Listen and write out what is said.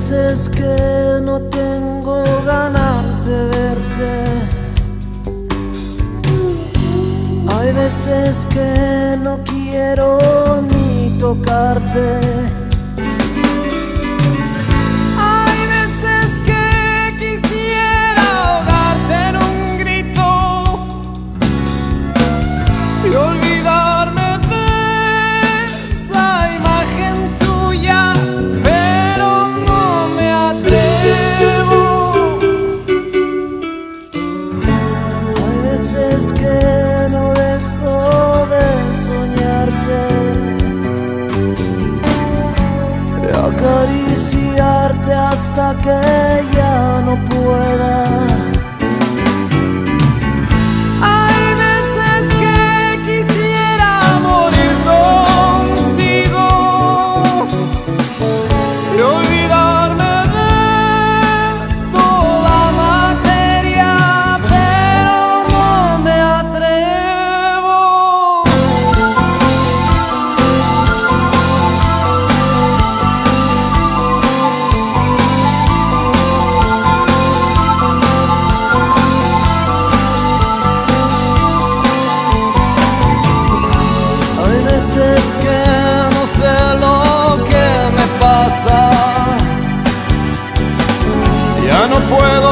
veces que no tengo ganas de verte. Hay veces que no quiero ni tocarte. Hay veces que quisiera ahogarte en un grito y olvidarme de esa imagen tuya, pero no me atrevo. Hay veces que no dejo de soñarte, de acariciarte hasta que ya no pueda. Hay veces que quisiera morir contigo y olvidarme de toda materia, pero no me atrevo. Hay veces que no sé lo que me pasa, ya no puedo